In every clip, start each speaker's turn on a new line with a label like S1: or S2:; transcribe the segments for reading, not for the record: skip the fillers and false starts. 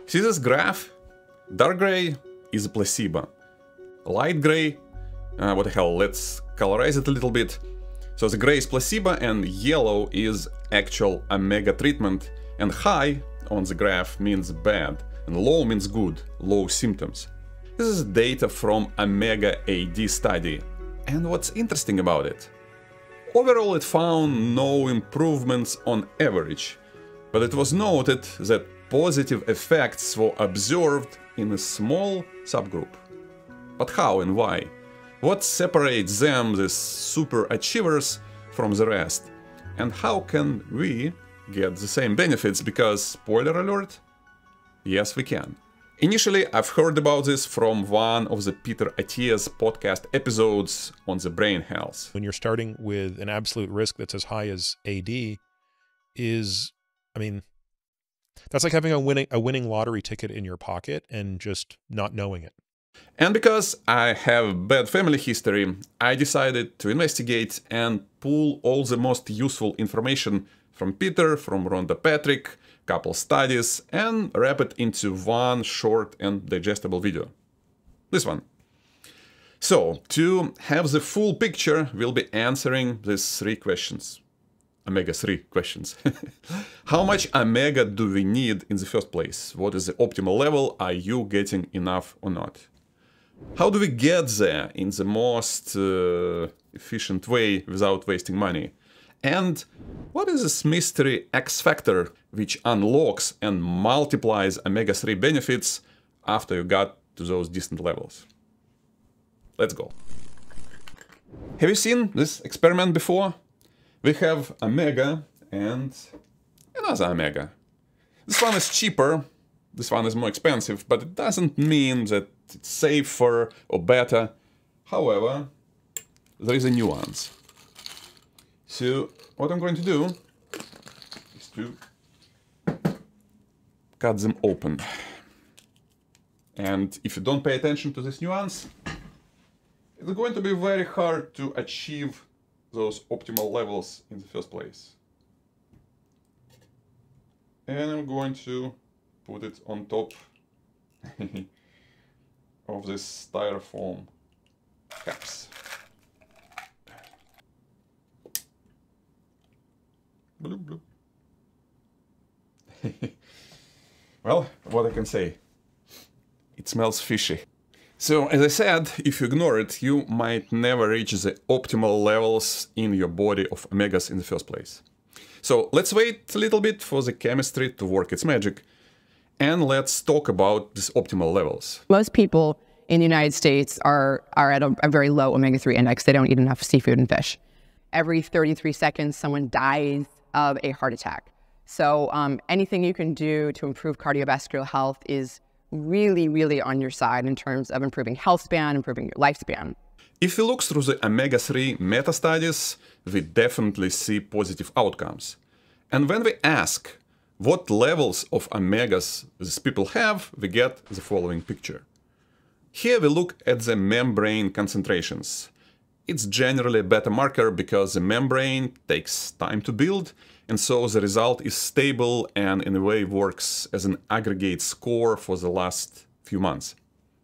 S1: See this graph? Dark gray is a placebo. Light gray, what the hell, let's colorize it a little bit. So the gray is placebo and yellow is actual omega treatment, and high on the graph means bad and low means good, low symptoms. This is data from Omega-AD study. And what's interesting about it? Overall it found no improvements on average, but it was noted that positive effects were observed in a small subgroup. But how and why? What separates them, these super achievers, from the rest? And how can we get the same benefits? Because, spoiler alert, yes we can. Initially, I've heard about this from one of the Peter Attia's podcast episodes on the brain health.
S2: When you're starting with an absolute risk that's as high as AD is, I mean, that's like having a winning lottery ticket in your pocket and just not knowing it.
S1: And because I have bad family history, I decided to investigate and pull all the most useful information from Peter, from Rhonda Patrick, couple studies, and wrap it into one short and digestible video. This one. So, to have the full picture, we'll be answering these three questions. Omega-3 questions. How much omega do we need in the first place? What is the optimal level? Are you getting enough or not? How do we get there in the most efficient way without wasting money? And what is this mystery X factor which unlocks and multiplies omega-3 benefits after you got to those distant levels? Let's go. Have you seen this experiment before? We have omega and another omega. This one is cheaper, this one is more expensive, but it doesn't mean that it's safer or better. However, there is a nuance. So what I'm going to do is to cut them open. And if you don't pay attention to this nuance, it's going to be very hard to achieve those optimal levels in the first place. And I'm going to put it on top of this styrofoam caps. Bloop, bloop. Well, what I can say, it smells fishy. So, as I said, if you ignore it, you might never reach the optimal levels in your body of omegas in the first place. So, let's wait a little bit for the chemistry to work its magic, and let's talk about these optimal levels.
S3: Most people in the United States are at a very low omega-3 index. They don't eat enough seafood and fish. Every 33 seconds, someone dies of a heart attack. So anything you can do to improve cardiovascular health is really, really on your side in terms of improving health span, improving your lifespan.
S1: If we look through the omega-3 meta-studies, we definitely see positive outcomes. And when we ask what levels of omegas these people have, we get the following picture. Here we look at the membrane concentrations. It's generally a better marker because the membrane takes time to build, and so the result is stable and in a way works as an aggregate score for the last few months.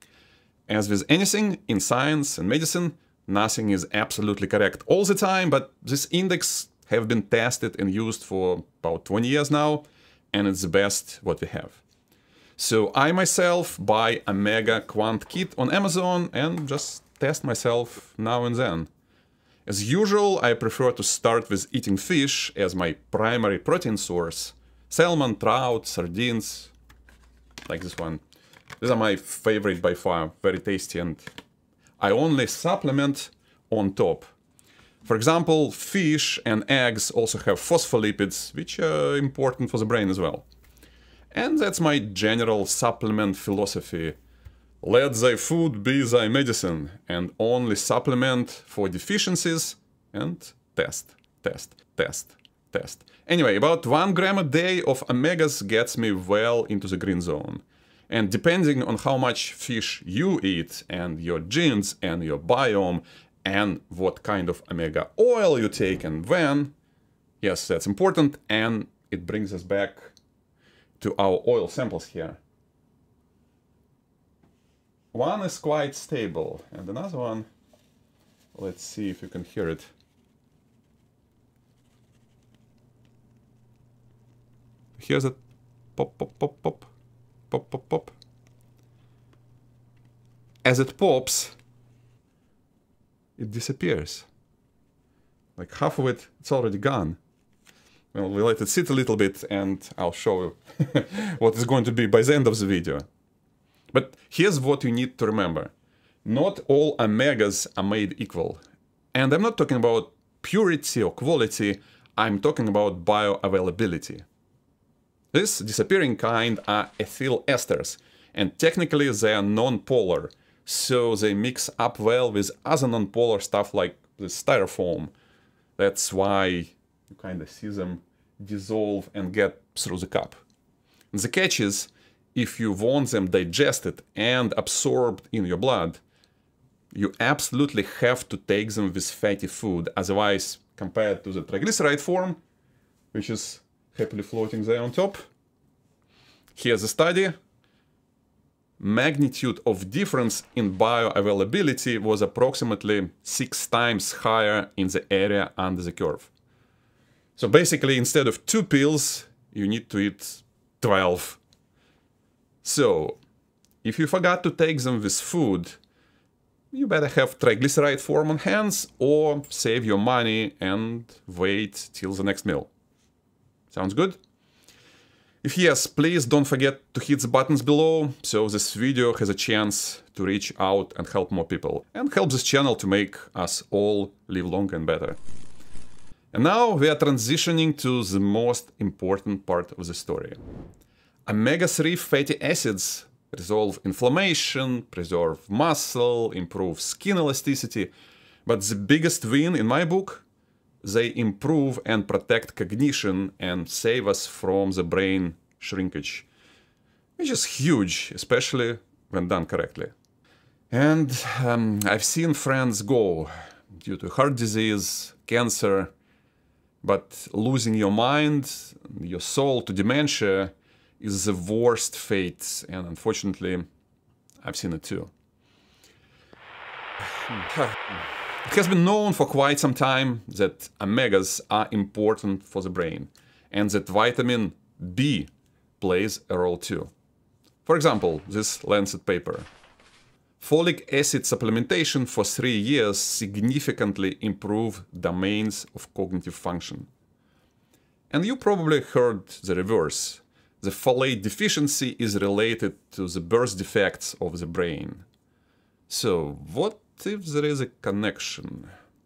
S1: As with anything in science and medicine, nothing is absolutely correct all the time, but this index have been tested and used for about 20 years now, and it's the best what we have. So I myself buy Omega Quant Kit on Amazon and just test myself now and then. As usual, I prefer to start with eating fish as my primary protein source. Salmon, trout, sardines, like this one. These are my favorite by far, very tasty, and I only supplement on top. For example, fish and eggs also have phospholipids, which are important for the brain as well. And that's my general supplement philosophy. Let thy food be thy medicine, and only supplement for deficiencies and test, test, test, test. Anyway, about 1 gram a day of omegas gets me well into the green zone. And depending on how much fish you eat, and your genes, and your biome, and what kind of omega oil you take and when, yes, that's important, and it brings us back to our oil samples here. one is quite stable, and another one, let's see if you can hear it. Here's it. Pop, pop, pop, pop. Pop, pop, pop. As it pops, it disappears. Like half of it, it's already gone. Well, we let it sit a little bit and I'll show you what it's going to be by the end of the video. But here's what you need to remember. Not all omegas are made equal. And I'm not talking about purity or quality, I'm talking about bioavailability. This disappearing kind are ethyl esters, and technically they are non-polar, so they mix up well with other non-polar stuff like the styrofoam. That's why you kind of see them dissolve and get through the cup. The catch is, if you want them digested and absorbed in your blood, you absolutely have to take them with fatty food, otherwise, compared to the triglyceride form, which is happily floating there on top. Here's a study. Magnitude of difference in bioavailability was approximately 6 times higher in the area under the curve. So basically, instead of 2 pills, you need to eat 12. So, if you forgot to take them with food, you better have triglyceride form on hands or save your money and wait till the next meal. Sounds good? If yes, please don't forget to hit the buttons below, so this video has a chance to reach out and help more people, and help this channel to make us all live longer and better. And now we are transitioning to the most important part of the story. Omega-3 fatty acids resolve inflammation, preserve muscle, improve skin elasticity, but the biggest win in my book, they improve and protect cognition and save us from the brain shrinkage, which is huge, especially when done correctly. And I've seen friends go due to heart disease, cancer, but losing your mind, your soul to dementia is the worst fate, and unfortunately, I've seen it too. It has been known for quite some time that omegas are important for the brain, and that vitamin B plays a role too. For example, this Lancet paper. Folic acid supplementation for 3 years significantly improved domains of cognitive function. And you probably heard the reverse. The folate deficiency is related to the birth defects of the brain. So, what if there is a connection?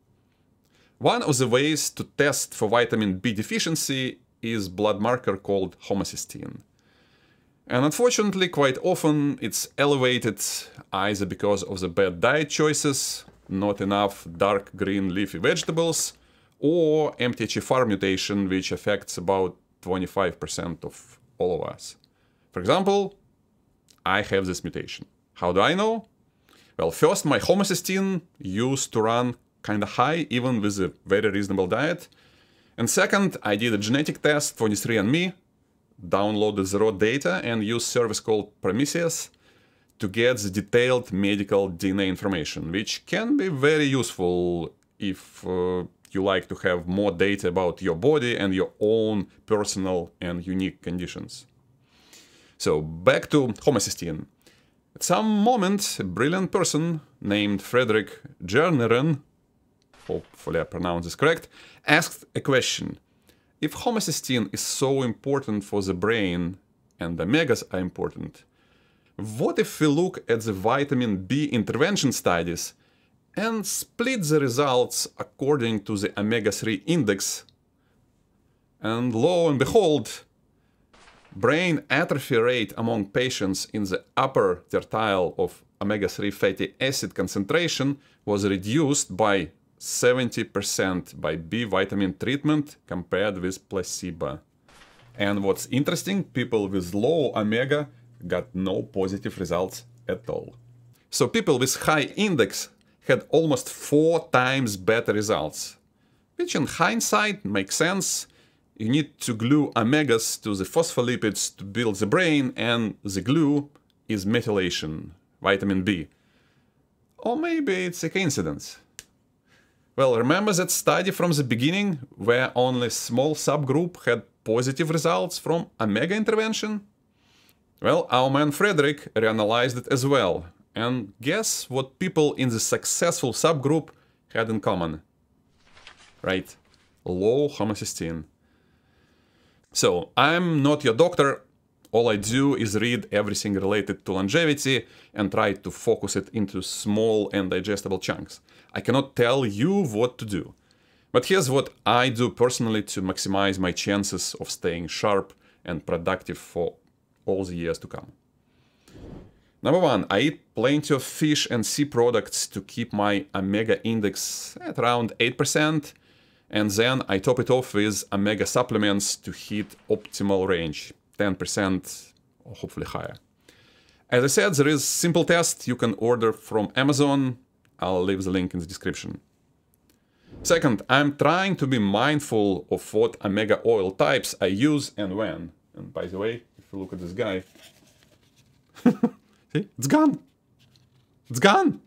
S1: One of the ways to test for vitamin B deficiency is blood marker called homocysteine. And unfortunately, quite often it's elevated either because of the bad diet choices, not enough dark green leafy vegetables, or MTHFR mutation, which affects about 25% of all of us. For example, I have this mutation. How do I know? Well, first, my homocysteine used to run kinda high, even with a very reasonable diet. And second, I did a genetic test for 23andMe, downloaded the raw data, and used a service called Prometheus to get the detailed medical DNA information, which can be very useful if you like to have more data about your body and your own personal and unique conditions. So, back to homocysteine. At some moment, a brilliant person named Frederick Jerneren, hopefully I pronounced this correct, asked a question. If homocysteine is so important for the brain and omegas are important, what if we look at the vitamin B intervention studies and split the results according to the omega-3 index? And lo and behold, brain atrophy rate among patients in the upper tertile of omega-3 fatty acid concentration was reduced by 70% by B vitamin treatment compared with placebo. And what's interesting, people with low omega got no positive results at all. So people with high index had almost 4 times better results, which in hindsight makes sense. You need to glue omegas to the phospholipids to build the brain, and the glue is methylation, vitamin B. Or maybe it's a coincidence. Well, remember that study from the beginning where only a small subgroup had positive results from omega intervention? Well, our man Frederick reanalyzed it as well. And guess what people in the successful subgroup had in common? Right, low homocysteine. So, I'm not your doctor. All I do is read everything related to longevity and try to focus it into small and digestible chunks. I cannot tell you what to do. But here's what I do personally to maximize my chances of staying sharp and productive for all the years to come. Number one, I eat plenty of fish and sea products to keep my omega index at around 8%, and then I top it off with omega supplements to hit optimal range, 10% or hopefully higher. As I said, there is a simple test you can order from Amazon. I'll leave the link in the description. Second, I'm trying to be mindful of what omega oil types I use and when. And by the way, if you look at this guy, see, it's gone. It's gone.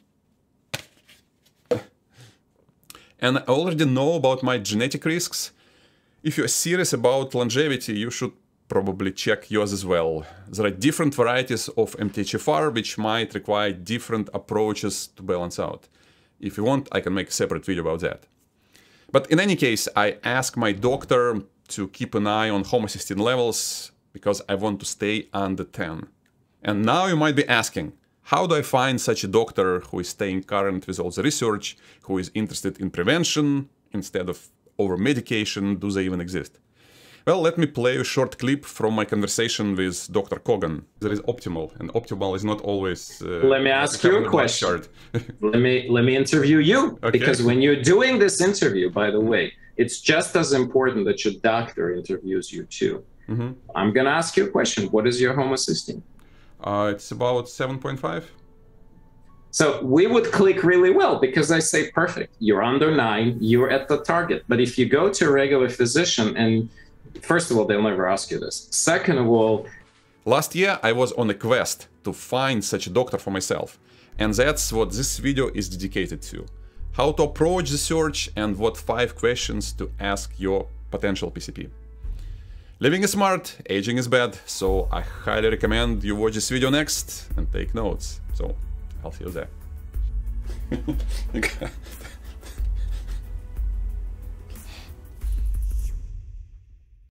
S1: And I already know about my genetic risks. If you're serious about longevity, you should probably check yours as well. There are different varieties of MTHFR which might require different approaches to balance out. If you want, I can make a separate video about that. But in any case, I ask my doctor to keep an eye on homocysteine levels because I want to stay under 10. And now you might be asking, how do I find such a doctor who is staying current with all the research, who is interested in prevention instead of over-medication? Do they even exist? Well, let me play a short clip from my conversation with Dr. Kogan. There is optimal, and optimal is not always...
S4: let me ask you a question. let me interview you, okay. Because when you're doing this interview, by the way, it's just as important that your doctor interviews you too. Mm-hmm. I'm going to ask you a question. What is your homocysteine?
S1: It's about 7.5.
S4: So we would click really well because I say, perfect, you're under 9, you're at the target. But if you go to a regular physician and first of all, they'll never ask you this. Second of all...
S1: Last year, I was on a quest to find such a doctor for myself. And that's what this video is dedicated to. How to approach the search and what 5 questions to ask your potential PCP. Living is smart, aging is bad, so I highly recommend you watch this video next and take notes. So, I'll see you there.